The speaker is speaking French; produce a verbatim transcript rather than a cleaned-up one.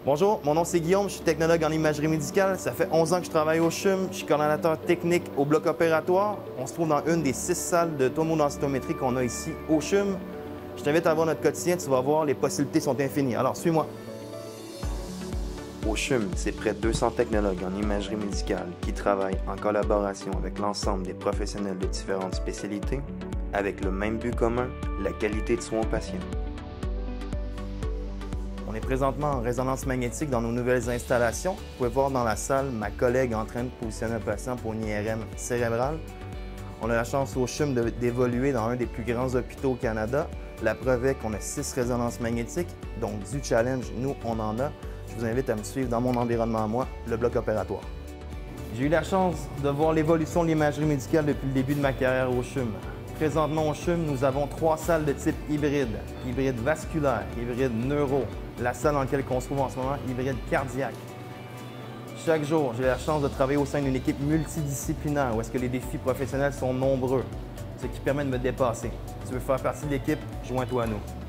Bonjour, mon nom c'est Guillaume, je suis technologue en imagerie médicale. Ça fait onze ans que je travaille au C H U M. Je suis coordonnateur technique au bloc opératoire. On se trouve dans une des six salles de tomodensitométrie qu'on a ici au C H U M. Je t'invite à voir notre quotidien, tu vas voir, les possibilités sont infinies. Alors, suis-moi. Au C H U M, c'est près de deux cents technologues en imagerie médicale qui travaillent en collaboration avec l'ensemble des professionnels de différentes spécialités, avec le même but commun, la qualité de soins aux patients. On est présentement en résonance magnétique dans nos nouvelles installations. Vous pouvez voir dans la salle ma collègue en train de positionner un patient pour une I R M cérébrale. On a la chance au C H U M d'évoluer dans un des plus grands hôpitaux au Canada. La preuve est qu'on a six résonances magnétiques, donc du challenge, nous, on en a. Je vous invite à me suivre dans mon environnement à moi, le bloc opératoire. J'ai eu la chance de voir l'évolution de l'imagerie médicale depuis le début de ma carrière au C H U M. Présentement au C H U M, nous avons trois salles de type hybride, hybride vasculaire, hybride neuro, la salle dans laquelle on se trouve en ce moment, hybride cardiaque. Chaque jour, j'ai la chance de travailler au sein d'une équipe multidisciplinaire où est-ce que les défis professionnels sont nombreux, ce qui permet de me dépasser. Si tu veux faire partie de l'équipe, joins-toi à nous.